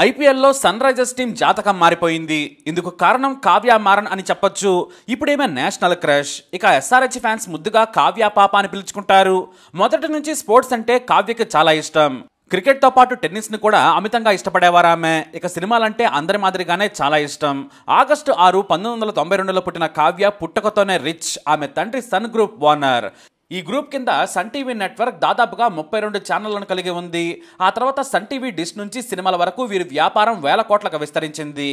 ఐపీఎల్లో sun Risers team జాతకం మారిపోయింది. ఇందుకు కారణం కావ్య మారన్ అని చెప్పొచ్చు. ఇప్పుడేమో నేషనల్ క్రష్. ఇక ఎస్ఆర్హెచ్ ఫ్యాన్స్ ముద్దుగా కావ్య పాప అని పిలుచుకుంటారు. మొదటి నుంచి స్పోర్ట్స్ అంటే కావ్యకి చాలా ఇష్టం. క్రికెట్తో పాటు టెన్నిస్ని కూడా అమితంగా ఇష్టపడేవారు ఆమె. ఇక సినిమాలంటే అందరి మాదిరిగానే చాలా ఇష్టం. ఆగస్టు 6, 1992లో పుట్టిన కావ్య పుట్టకతోనే రిచ్. ఆమె తండ్రి సన్ గ్రూప్ ఓనర్. ఈ గ్రూప్ కింద సన్ టీవీ నెట్వర్క్ దాదాపుగా 32 ఛానళ్లను కలిగి ఉంది. ఆ తర్వాత సన్ టీవీ డిష్ నుంచి సినిమాల వరకు వీరి వ్యాపారం వేల కోట్లకు విస్తరించింది.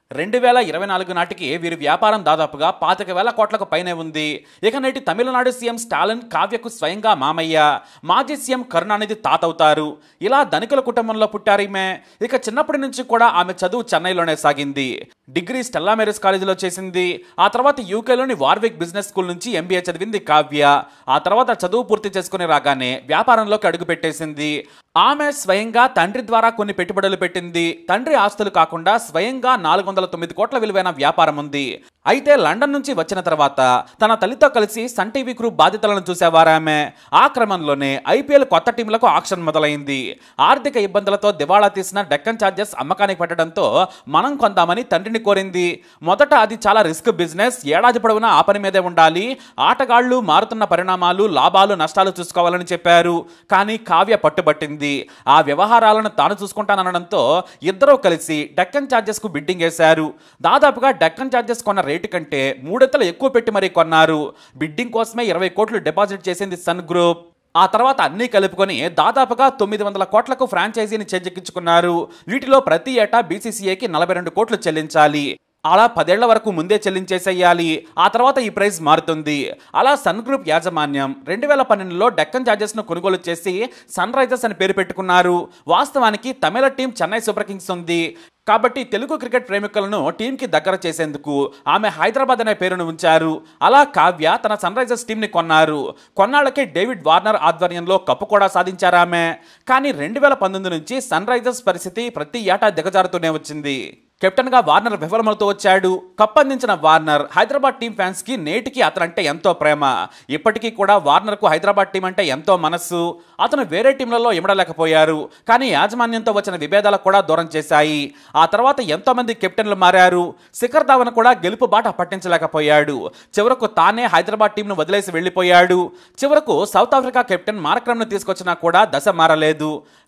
2024 నాటికి వీరి వ్యాపారం దాదాపుగా 25,000 కోట్లకు పైనే ఉంది. ఇక నేటి తమిళనాడు సీఎం స్టాలిన్ కావ్యకు స్వయంగా మామయ్య, మాజీ సీఎం కరుణానిధి తాతవుతారు. ఇలా ధనికుల కుటుంబంలో పుట్టారు ఈమె. ఇక చిన్నప్పటి నుంచి కూడా ఆమె చదువు చెన్నైలోనే సాగింది. డిగ్రీ స్టెల్లా మేరీస్ కాలేజీలో చేసింది. ఆ తర్వాత యూకేలోని వార్విక్ బిజినెస్ స్కూల్ నుంచి ఎంబీఏ చదివింది కావ్య. ఆ తర్వాత చదువు పూర్తి చేసుకుని రాగానే వ్యాపారంలోకి అడుగు పెట్టేసింది. ఆమె స్వయంగా తండ్రి ద్వారా కొన్ని పెట్టుబడులు పెట్టింది. తండ్రి ఆస్తులు కాకుండా స్వయంగా 409 కోట్ల విలువైన వ్యాపారం ఉంది. అయితే లండన్ నుంచి వచ్చిన తర్వాత తన తల్లితో కలిసి సన్ టీవీ గ్రూప్ బాధ్యతలను చూసేవారామె. ఆ క్రమంలోనే ఐపీఎల్ కొత్త టీంలకు ఆక్షన్ మొదలైంది. ఆర్థిక ఇబ్బందులతో దివాళా తీసిన డెక్కన్ చార్జర్స్ అమ్మకానికి పెట్టడంతో మనం కొందామని తండ్రిని కోరింది. మొదట అది చాలా రిస్క్ బిజినెస్, ఏడాది పొడవునా ఆ పని మీదే ఉండాలి, ఆటగాళ్లు మారుతున్న పరిణామాలు, లాభాలు నష్టాలు చూసుకోవాలని చెప్పారు. కానీ కావ్య పట్టుబట్టింది. ఆ వ్యవహారాలను తాను చూసుకుంటానడంతో ఇద్దరూ కలిసి డెక్కన్ చార్జెస్ కు బిడ్డింగ్ వేశారు. దాదాపుగా డెక్కన్ చార్జెస్ కొన్న రేటు కంటే 3 రెట్లు ఎక్కువ పెట్టి మరీ కొన్నారు. బిడ్డింగ్ కోసమే 20 కోట్లు డిపాజిట్ చేసింది సన్ గ్రూప్. ఆ తర్వాత అన్నీ కలుపుకొని దాదాపుగా 900 కోట్లకు ఫ్రాంచైజీని చేజిక్కించుకున్నారు. వీటిలో ప్రతి ఏటా బీసీసీఐకి 42 కోట్లు చెల్లించాలి. అలా 10 ఏళ్ల వరకు ముందే చెల్లించేసేయాలి. ఆ తర్వాత ఈ ప్రైస్ మారుతుంది. అలా సన్ గ్రూప్ యాజమాన్యం 2012లో డెక్కన్ చార్జెస్ను కొనుగోలు చేసి సన్ రైజర్స్ అని పేరు పెట్టుకున్నారు. వాస్తవానికి Tamil team Chennai super kings ఉంది. కాబట్టి తెలుగు క్రికెట్ ప్రేమికులను టీంకి దగ్గర చేసేందుకు ఆమె హైదరాబాద్ అనే పేరును ఉంచారు. అలా కావ్య తన సన్ రైజర్స్ టీంని కొన్నారు. కొన్నాళ్ళకే డేవిడ్ వార్నర్ ఆధ్వర్యంలో కప్పు కూడా సాధించారామె. కానీ 2019 నుంచి సన్ రైజర్స్ పరిస్థితి ప్రతి ఏటా దిగజారుతూనే వచ్చింది. కెప్టెన్ గా వార్నర్ విఫలమవుతూ వచ్చాడు. కప్ అందించిన వార్నర్ హైదరాబాద్ టీం ఫ్యాన్స్ కి నేటికి అతనంటే ఎంతో ప్రేమ. ఇప్పటికీ కూడా వార్నర్ కు హైదరాబాద్ టీం అంటే ఎంతో మనస్సు. అతను వేరే టీంలలో ఇమడలేకపోయారు. కానీ యాజమాన్యంతో వచ్చిన విభేదాలకు కూడా దూరం చేశాయి. ఆ తర్వాత ఎంతో మంది కెప్టెన్లు మారారు. శిఖర్ ధవన్ కూడా గెలుపు బాట పట్టించలేకపోయాడు. చివరకు తానే హైదరాబాద్ టీంను వదిలేసి వెళ్లిపోయాడు. చివరకు సౌత్ ఆఫ్రికా కెప్టెన్ మార్క్రమ్ను తీసుకొచ్చినా కూడా దశ మారలేదు.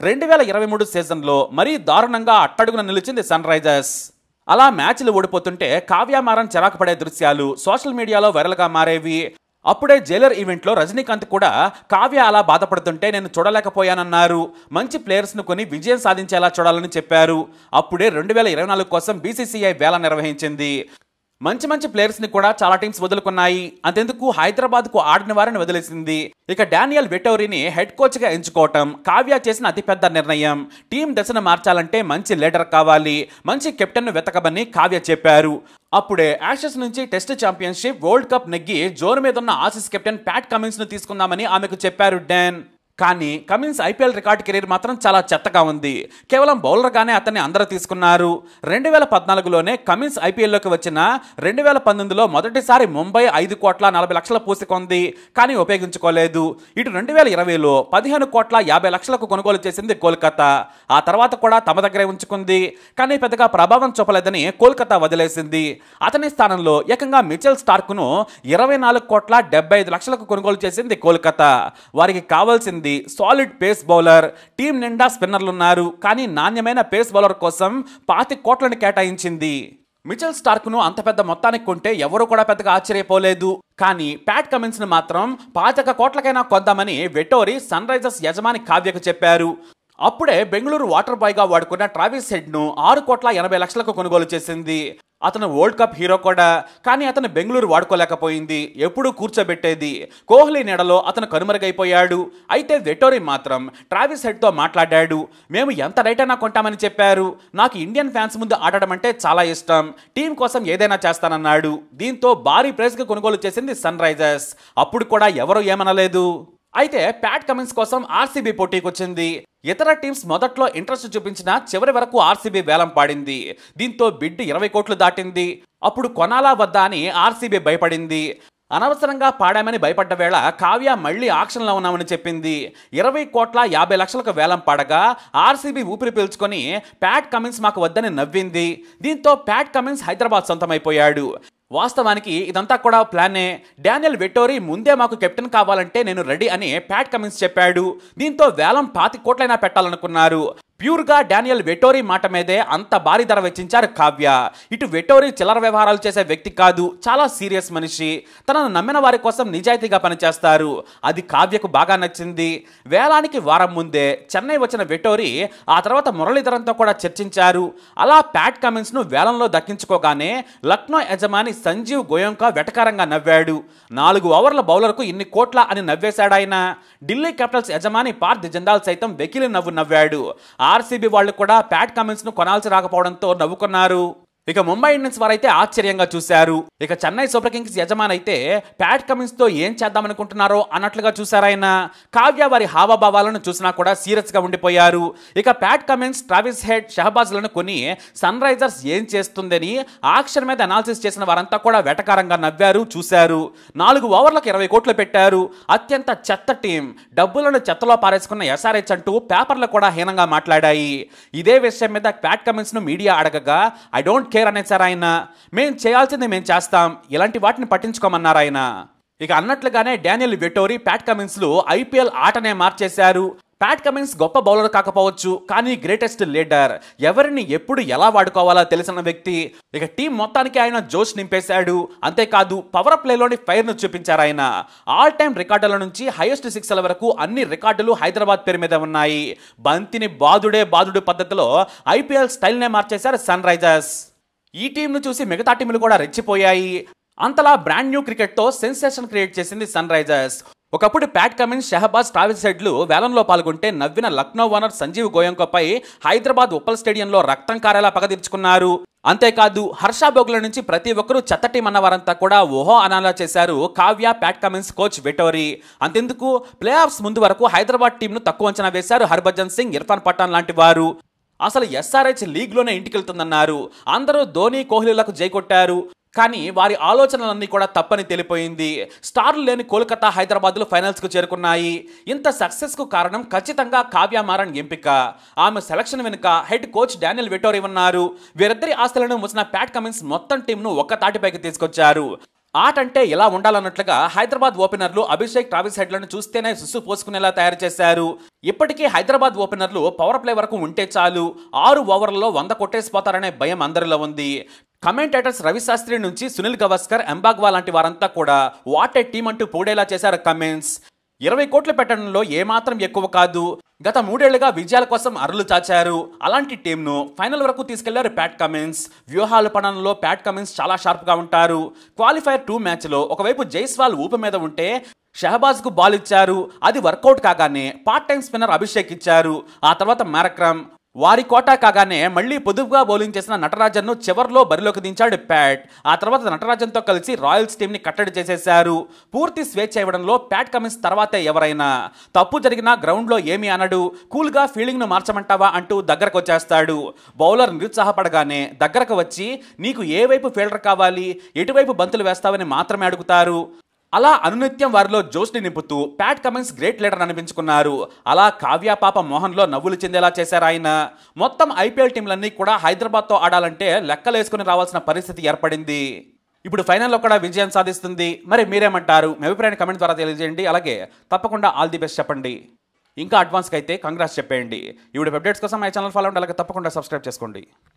2023 సీజన్లో మరీ దారుణంగా అట్టడుగున నిలిచింది సన్ రైజర్స్. అలా మ్యాచ్లు ఓడిపోతుంటే కావ్య మారన్ చిరాకు పడే దృశ్యాలు సోషల్ మీడియాలో వైరల్గా మారేవి. అప్పుడే జైలర్ ఈవెంట్లో రజనీకాంత్ కూడా కావ్య అలా బాధపడుతుంటే నేను చూడలేకపోయానన్నారు. మంచి ప్లేయర్స్ను కొని విజయం సాధించేలా చూడాలని చెప్పారు. అప్పుడే 2024 కోసం బీసీసీఐ వేల నిర్వహించింది. మంచి ప్లేయర్స్ని కూడా చాలా టీమ్స్ వదులుకున్నాయి. అంతెందుకు హైదరాబాద్కు ఆడిన వారిని వదిలేసింది. ఇక డానియల్ వెటోరీని హెడ్ కోచ్గా ఎంచుకోవటం కావ్య చేసిన అతిపెద్ద నిర్ణయం. టీం దశను మార్చాలంటే మంచి లీడర్ కావాలి, మంచి కెప్టెన్ను వెతకమని కావ్య చెప్పారు. అప్పుడే యాషెస్ నుంచి టెస్ట్ ఛాంపియన్షిప్, వరల్డ్ కప్ నెగ్గి జోరు మీద ఉన్న ఆసీస్ కెప్టెన్ ప్యాట్ కమిన్స్ను తీసుకుందామని ఆమెకు చెప్పారు డాన్. కానీ కమిన్స్ ఐపీఎల్ రికార్డ్ కెరీర్ మాత్రం చాలా చెత్తగా ఉంది. కేవలం బౌలర్గానే అతన్ని అందరూ తీసుకున్నారు. 2014లోనే కమిన్స్ ఐపీఎల్లోకి వచ్చిన 2019లో మొదటిసారి ముంబై 5 కోట్ల 40 లక్షల పూసికొంది. కానీ ఉపయోగించుకోలేదు. ఇటు 2020లో 15 కోట్ల 50 లక్షలకు కొనుగోలు చేసింది కోల్కతా. ఆ తర్వాత కూడా తమ దగ్గరే ఉంచుకుంది. కానీ పెద్దగా ప్రభావం చూపలేదని కోల్కతా వదిలేసింది. అతని స్థానంలో ఏకంగా మిచెల్ స్టార్క్ను 24 కోట్ల 75 లక్షలకు కొనుగోలు చేసింది కోల్కతా. వారికి కావాల్సింది సాలిడ్ పేస్ బౌలర్. టీం నిండా స్పిన్నర్లున్నారు. కానీ నాణ్యమైన పేస్ బౌలర్ కోసం 25 కోట్లను కేటాయించింది. మిచెల్ స్టార్క్ను అంత పెద్ద మొత్తానికి కొంటే ఎవరు కూడా పెద్దగా ఆశ్చర్యపోలేదు. కానీ ప్యాట్ కమిన్స్ ను మాత్రం 25 కోట్లకైనా కొందామని వెటోరీ సన్ రైజర్స్ యజమాని కావ్యకు చెప్పారు. అప్పుడే బెంగళూరు వాటర్ బాయ్గా వాడుకున్న ట్రావిస్ హెడ్ను 6 కోట్ల 80 లక్షలకు కొనుగోలు చేసింది. అతను వరల్డ్ కప్ హీరో కూడా. కానీ అతను బెంగళూరు వాడుకోలేకపోయింది. ఎప్పుడూ కూర్చోబెట్టేది. కోహ్లీ నీడలో అతను కనుమరుగైపోయాడు. అయితే వెటోరీ మాత్రం ట్రావిస్ హెడ్తో మాట్లాడాడు. మేము ఎంత రైట్ అయినా కొంటామని చెప్పారు. నాకు ఇండియన్ ఫ్యాన్స్ ముందు ఆడడం అంటే చాలా ఇష్టం. టీం కోసం ఏదైనా చేస్తానన్నాడు. దీంతో భారీ ప్రైజ్కి కొనుగోలు చేసింది సన్ రైజర్స్. అప్పుడు కూడా ఎవరూ ఏమనలేదు. అయితే ప్యాట్ కమిన్స్ కోసం ఆర్సీబీ పోటీకి వచ్చింది. ఇతర టీమ్స్ మొదట్లో ఇంట్రెస్ట్ చూపించినా చివరి వరకు ఆర్సీబీ వేలం పాడింది. దీంతో బిడ్ 20 కోట్లు దాటింది. అప్పుడు కొనాలా వద్దా అని ఆర్సీబీ భయపడింది. అనవసరంగా పాడామని భయపడ్డ వేళ కావ్య మళ్ళీ ఆక్షన్లో ఉన్నామని చెప్పింది. 20,50,00,000కు వేలం పాడగా ఆర్సీబీ ఊపిరి పీల్చుకొని ప్యాట్ కమిన్స్ మాకు వద్దని నవ్వింది. దీంతో ప్యాట్ కమిన్స్ హైదరాబాద్ సొంతమైపోయాడు. వాస్తవానికి ఇదంతా కూడా ప్లానే. డానియల్ వెటోరీ ముందే మాకు కెప్టెన్ కావాలంటే నేను రెడీ అని ప్యాట్ కమిన్స్ చెప్పాడు. దీంతో వేలం 25 కోట్లైనా పెట్టాలనుకున్నారు. ప్యూర్గా డానియల్ వెటోరీ మాట మీదే అంత భారీ ధర వెచ్చించారు కావ్య. ఇటు వెటోరీ చిల్లర వ్యవహారాలు చేసే వ్యక్తి కాదు, చాలా సీరియస్ మనిషి. తనను నమ్మిన వారి కోసం నిజాయితీగా పనిచేస్తారు. అది కావ్యకు బాగా నచ్చింది. వేలానికి వారం ముందే చెన్నై వచ్చిన వెటోరీ ఆ తర్వాత మురళీధరన్తో కూడా చర్చించారు. అలా ప్యాట్ కమిన్స్ను వేలంలో దక్కించుకోగానే లక్నో యజమాని సంజీవ్ గోయంకా వెటకారంగా నవ్వాడు. 4 ఓవర్ల బౌలర్కు ఇన్ని కోట్ల అని నవ్వేశాడాయన. ఢిల్లీ క్యాపిటల్స్ యజమాని పార్థ్ జిందాల్ సైతం వెకిలి నవ్వు నవ్వాడు. ఆర్సీబీ వాళ్ళు కూడా ప్యాట్ కమిన్స్ ను కొనాల్సి రాకపోవడంతో నవ్వుకున్నారు. ఇక ముంబై ఇండియన్స్ వారైతే ఆశ్చర్యంగా చూశారు. ఇక చెన్నై సూపర్ కింగ్స్ యజమాని అయితే ప్యాట్ కమిన్స్ తో ఏం చేద్దామనుకుంటున్నారో అన్నట్లుగా చూశారాయన. కావ్య వారి హావభావాలను చూసినా కూడా సీరియస్ గా ఉండిపోయారు. ఇక ప్యాట్ కమిన్స్, ట్రావిస్ హెడ్, షహబాజ్లను కొని సన్ రైజర్స్ ఏం చేస్తుందని ఆక్షన్ మీద అనాలిసిస్ చేసిన వారంతా కూడా వెటకారంగా నవ్వారు, చూశారు. 4 ఓవర్లకు 20 కోట్లు పెట్టారు. అత్యంత చెత్త టీం, డబ్బులను చెత్తలో పారేసుకున్న ఎస్ఆర్హెచ్ అంటూ పేపర్లు కూడా హీనంగా మాట్లాడాయి. ఇదే విషయం మీద ప్యాట్ కమిన్స్ ను మీడియా అడగగా ఐ డోంట్ కేర్ అనేసారు ఆయన. మేం చేయాల్సింది మేం చేస్తాం, ఇలాంటి వాటిని పట్టించుకోమన్నారు ఆయన. ఇక అన్నట్లుగానే డానియల్ వెటోరీ, ప్యాట్ కమిన్స్ లు ఐపీఎల్ ఆటనే మార్చేశారు. ప్యాట్ కమిన్స్ గొప్ప బౌలర్ కాకపోవచ్చు, కానీ గ్రేటెస్ట్ లీడర్. ఎవరిని ఎప్పుడు ఎలా వాడుకోవాలో తెలిసిన వ్యక్తి. ఇక టీం మొత్తానికి ఆయన జోష్ నింపేశాడు. అంతేకాదు పవర్ ప్లేలోని ఫైర్ ను చూపించారు ఆయన. ఆల్ టైమ్ రికార్డుల నుంచి హైయెస్ట్ సిక్స్ల వరకు అన్ని రికార్డులు హైదరాబాద్ పేరు మీద ఉన్నాయి. బంతిని బాదుడు పద్ధతిలో ఐపీఎల్ స్టైల్నే మార్చేశారు సన్ రైజర్స్. ఈ టీంను చూసి మిగతా టీంలు కూడా రెచ్చిపోయాయి. అంతలా బ్రాండ్ న్యూ క్రికెట్తో సెన్సేషన్ క్రియేట్ చేసింది సన్ రైజర్స్. ఒకప్పుడు ప్యాట్ కమిన్స్, షహబాజ్, ట్రావిస్ హెడ్లు వేలంలో పాల్గొంటే నవ్విన లక్నో ఓనర్ సంజీవ్ గోయంకాపై హైదరాబాద్ ఉప్పల్ స్టేడియంలో రక్తం కారేలా పగ తీర్చుకున్నారు. అంతేకాదు హర్ష బోగ్ల నుంచి ప్రతి ఒక్కరూ చెత్త టీం అన్న వారంతా కూడా ఓహో అనాలా చేశారు Kavya, Pat Cummins, coach Vettori. అంతెందుకు ప్లే ఆఫ్స్ ముందు వరకు హైదరాబాద్ టీంను తక్కువ అంచనా వేశారు హర్భజన్ సింగ్, ఇర్ఫాన్ పఠాన్ లాంటి వారు. అసలు ఎస్ఆర్హెచ్ లీగ్లోనే ఇంటికెళ్తుందన్నారు. అందరూ ధోని, కోహ్లీలకు జై కొట్టారు. కానీ వారి ఆలోచనలన్నీ కూడా తప్పని తెలిపోయింది. స్టార్లు లేని కోల్కతా, హైదరాబాద్లు ఫైనల్స్కు చేరుకున్నాయి. ఇంత సక్సెస్కు కారణం ఖచ్చితంగా కావ్య మారన్ ఎంపిక. ఆమె సెలక్షన్ వెనుక హెడ్ కోచ్ డానియల్ వెటోరీ ఉన్నారు. వీరిద్దరి ఆస్తులను మూసిన ప్యాట్ కమిన్స్ మొత్తం టీంను ఒక్క తాటిపైకి తీసుకొచ్చారు. ఆట అంటే ఎలా ఉండాలన్నట్లుగా హైదరాబాద్ ఓపెనర్లు అభిషేక్, ట్రావిస్ హెడ్లను చూస్తేనే సుస్సు పోసుకునేలా తయారు చేశారు. ఇప్పటికీ హైదరాబాద్ ఓపెనర్లు పవర్ ప్లే వరకు ఉంటే చాలు, 6 ఓవర్లలో 100 కొట్టేసిపోతారనే భయం అందరిలో ఉంది. కమెంటేటర్స్ రవిశాస్త్రి నుంచి సునీల్ గవాస్కర్, ఎంబాగ్వా లాంటి వారంతా కూడా వాట్ ఏ టీం అంటూ పోడేలా చేశారు కమిన్స్. 20 కోట్లు పెట్టడంలో ఏమాత్రం ఎక్కువ కాదు. గత 3 ఏళ్లుగా విజయాల కోసం అరులు చాచారు. అలాంటి టీంను ఫైనల్ వరకు తీసుకెళ్లారు ప్యాట్ కమిన్స్. వ్యూహాల పడడంలో ప్యాట్ కమిన్స్ చాలా షార్ప్గా ఉంటారు. క్వాలిఫైర్ 2 మ్యాచ్లో ఒకవైపు జైస్వాల్ ఊపు మీద ఉంటే షహబాజ్కు బాల్ ఇచ్చారు. అది వర్కౌట్ కాగానే పార్ట్ టైం స్పిన్నర్ అభిషేక్ ఇచ్చారు. ఆ తర్వాత మ్యారక్రమ్. వారి కోటా కాగానే మళ్లీ పొదుపుగా బౌలింగ్ చేసిన నటరాజన్ను చివర్లో బరిలోకి దించాడు ప్యాట్. ఆ తర్వాత నటరాజన్తో కలిసి రాయల్స్ టీంని కట్టడి చేసేశారు. పూర్తి స్వేచ్ఛ ఇవ్వడంలో ప్యాట్ కమిన్స్ తర్వాతే ఎవరైనా. తప్పు జరిగినా గ్రౌండ్లో ఏమీ అనడు. కూల్గా ఫీల్డింగ్ను మార్చమంటావా అంటూ దగ్గరకు వచ్చేస్తాడు. బౌలర్ నిరుత్సాహపడగానే దగ్గరకు వచ్చి నీకు ఏ వైపు ఫీల్డర్ కావాలి, ఎటువైపు బంతులు వేస్తావని మాత్రమే అడుగుతారు. అలా అనునిత్యం వారిలో జోష్ని నింపుతూ ప్యాట్ కమిన్స్ గ్రేట్ లీడర్ అనిపించుకున్నారు. అలా కావ్య, పాప, మోహన్లో నవ్వులు చెందేలా చేశారు ఆయన. మొత్తం ఐపీఎల్ టీంలన్నీ కూడా హైదరాబాద్తో ఆడాలంటే లెక్కలేసుకుని రావాల్సిన పరిస్థితి ఏర్పడింది. ఇప్పుడు ఫైనల్లో కూడా విజయం సాధిస్తుంది. మరి మీరేమంటారు? మీ అభిప్రాయాన్ని కమెంట్ ద్వారా తెలియజేయండి. అలాగే తప్పకుండా ఆల్ ది బెస్ట్ చెప్పండి. ఇంకా అడ్వాన్స్కి అయితే కంగ్రాట్స్ చెప్పేయండి. ఇప్పుడు అప్డేట్స్ కోసం మై ఛానల్ ఫాలో అవ్వండి. అలాగే తప్పకుండా సబ్స్క్రైబ్ చేసుకోండి.